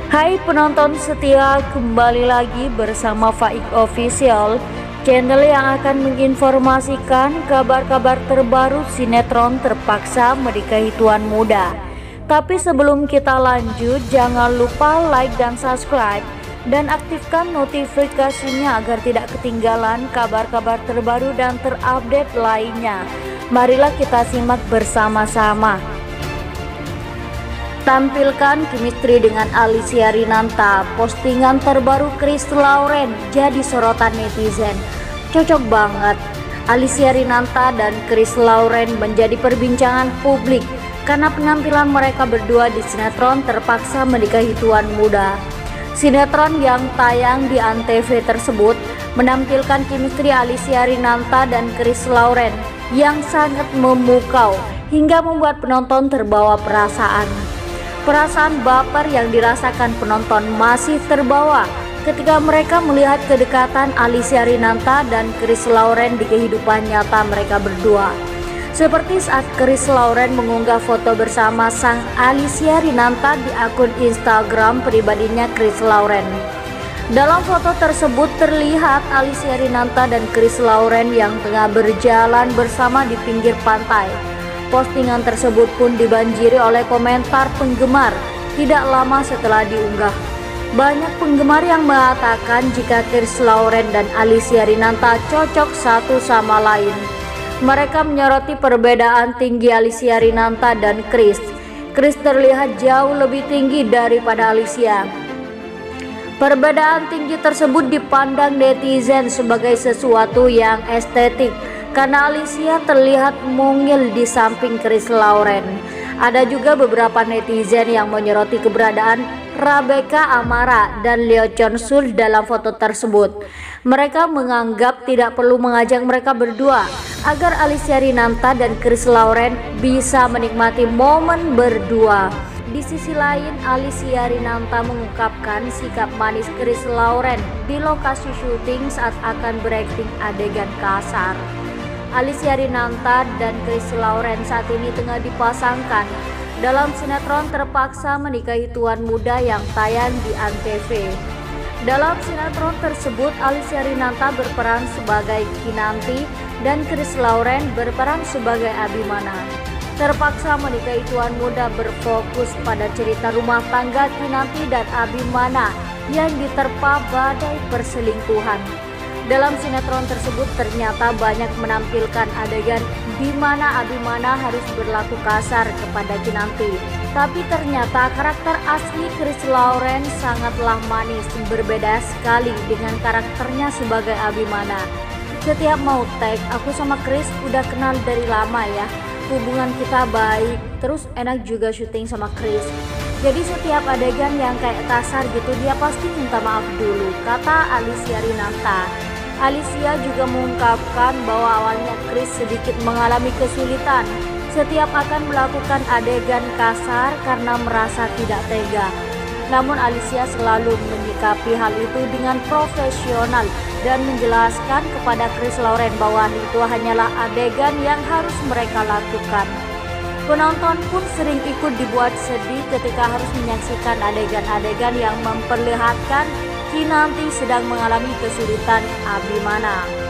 Hai penonton setia, kembali lagi bersama Faik Official, channel yang akan menginformasikan kabar-kabar terbaru sinetron Terpaksa Menikahi Tuan Muda. Tapi sebelum kita lanjut, jangan lupa like dan subscribe dan aktifkan notifikasinya agar tidak ketinggalan kabar-kabar terbaru dan terupdate lainnya. Marilah kita simak bersama-sama. Tampilkan chemistry dengan Alicia Rinanta. Postingan terbaru Chris Lauren jadi sorotan netizen. Cocok banget. Alicia Rinanta dan Chris Lauren menjadi perbincangan publik karena penampilan mereka berdua di sinetron Terpaksa Menikahi Tuan Muda. Sinetron yang tayang di Antv tersebut menampilkan chemistry Alicia Rinanta dan Chris Lauren yang sangat memukau hingga membuat penonton terbawa perasaan. Perasaan baper yang dirasakan penonton masih terbawa ketika mereka melihat kedekatan Alicia Rinanta dan Chris Lauren di kehidupan nyata mereka berdua. Seperti saat Chris Lauren mengunggah foto bersama sang Alicia Rinanta di akun Instagram pribadinya Chris Lauren. Dalam foto tersebut terlihat Alicia Rinanta dan Chris Lauren yang tengah berjalan bersama di pinggir pantai. Postingan tersebut pun dibanjiri oleh komentar penggemar tidak lama setelah diunggah. Banyak penggemar yang mengatakan jika Chris Lauren dan Alicia Rinanta cocok satu sama lain. Mereka menyoroti perbedaan tinggi Alicia Rinanta dan Chris. Chris terlihat jauh lebih tinggi daripada Alicia. Perbedaan tinggi tersebut dipandang netizen sebagai sesuatu yang estetik karena Alicia terlihat mungil di samping Chris Lauren. Ada juga beberapa netizen yang menyoroti keberadaan Rebecca Amara dan Lee Chon Sul dalam foto tersebut. Mereka menganggap tidak perlu mengajak mereka berdua agar Alicia Rinanta dan Chris Lauren bisa menikmati momen berdua. Di sisi lain, Alicia Rinanta mengungkapkan sikap manis Chris Lauren di lokasi syuting saat akan berakting adegan kasar. Alicia Rinanta dan Chris Lauren saat ini tengah dipasangkan dalam sinetron Terpaksa Menikahi Tuan Muda yang tayang di Antv. Dalam sinetron tersebut, Alicia Rinanta berperan sebagai Kinanti dan Chris Lauren berperan sebagai Abimana. Terpaksa Menikahi Tuan Muda berfokus pada cerita rumah tangga Kinanti dan Abimana yang diterpa badai perselingkuhan. Dalam sinetron tersebut ternyata banyak menampilkan adegan di mana Abimana harus berlaku kasar kepada Kinanti. Tapi ternyata karakter asli Chris Lauren sangatlah manis, berbeda sekali dengan karakternya sebagai Abimana. Setiap mau tag, aku sama Chris udah kenal dari lama ya. Hubungan kita baik, terus enak juga syuting sama Chris. Jadi setiap adegan yang kayak kasar gitu dia pasti minta maaf dulu, kata Alicia Rinanta. Alicia juga mengungkapkan bahwa awalnya Chris sedikit mengalami kesulitan setiap akan melakukan adegan kasar karena merasa tidak tega. Namun Alicia selalu menyikapi hal itu dengan profesional dan menjelaskan kepada Chris Lauren bahwa itu hanyalah adegan yang harus mereka lakukan. Penonton pun sering ikut dibuat sedih ketika harus menyaksikan adegan-adegan yang memperlihatkan Kinanti sedang mengalami kesulitan Abimana.